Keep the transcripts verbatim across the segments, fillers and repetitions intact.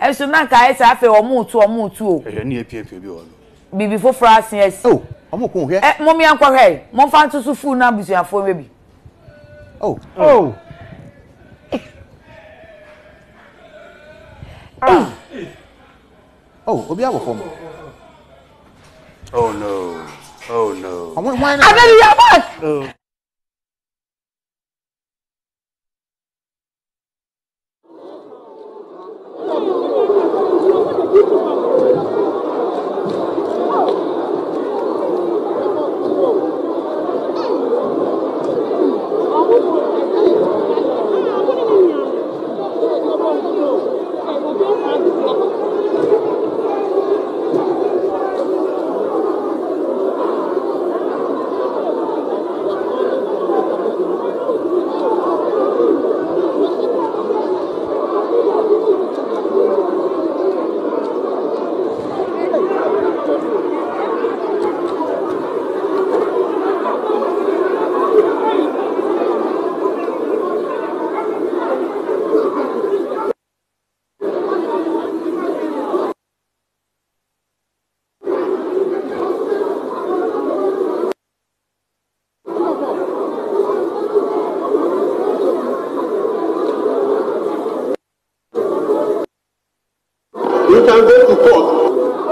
e so na ka e sa afi omo tu omo tu o eh ni epie epie bi o bibi foforo asen oh omo ko hwe eh mo mi anko hwe mo fa ntusu fu na busuafo mebi oh oh ah oh obi abo fom oh no oh no I mean you back oh You can go to court.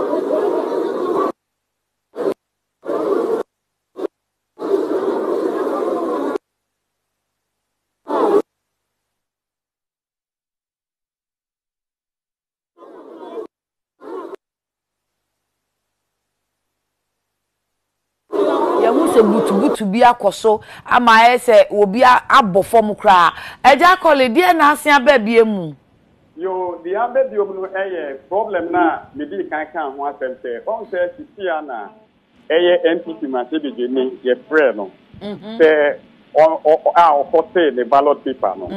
ya wuse butu butu bi akoso ama ese obi abofom kra eja kole die na asia ba bie mu yo the ambe bi omu eye problem na me di kan kan ho asente on se sisia na eye N P P ma se bi ni ye frɛ no se o a o kote the ballot paper no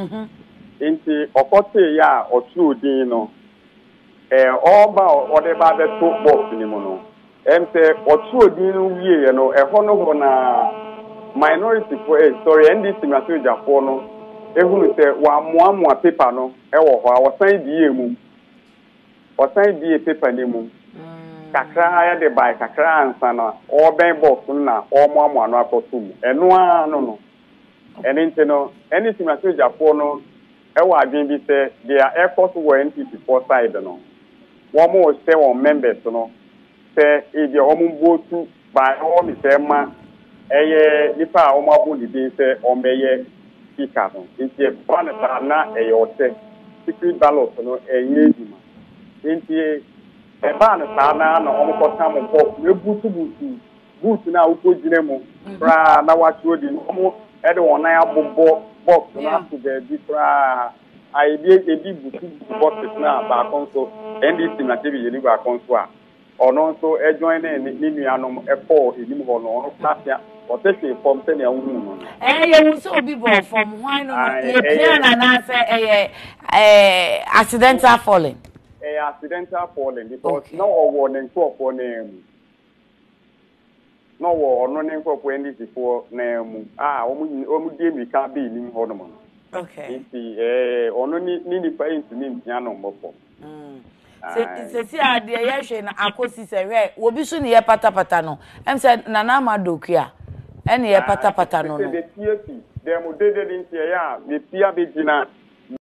nti o kote ya o tru din no eh oba o de ba be to box ni mo no em se o tru din no wie no e ho no ho na minority for eh sorry N D C ma se jafo no ehunu se wa moamoa paper no e wo ho a wo san die mu wo san die paper ni mu kakra ya de bai kakra ansa na o ben box na o moamoa no akoto mu eno a no no eni nti no eni simase jafo no e wa adwen bi se dia e cost wo N P P for side no wo mo se won members no se e dia o mo botu ba o mi se ma eye nipa o mo abu di bi se o meye speaker no nti ban ta na e yo te secret ballot no e ye dima nti e ban ta na na o mo ko ta mo bo e butu butu butu na wo ko gine mu ra na wa tuo di mo e de won na abobo box na to be di ra ai bi e bi butu box na ba kon so N D C na te bi yeni ba kon so a ono so e join na ni nuanom e ko enim ho no ono klasia o te se form se na wu no eh ye wu so obi bo from why no ye clear na na say eh eh accidental falling eh accidental falling because no owo ne nkofo na mu no wo ono ne nkofo N D C for na mu ah o mu o mu die mi ka be ni ho no mo okay nti eh ono ni ni ni pa inti ni ntia no mbofo mm se se si ade ye hwe na akosi se hwe obi so ne ye patapata no em se na na amadokua ene ye patapata no no de T F dem de de ntia ya me pia be gina